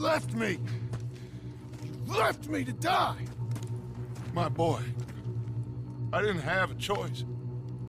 left me. You left me to die. My boy. I didn't have a choice.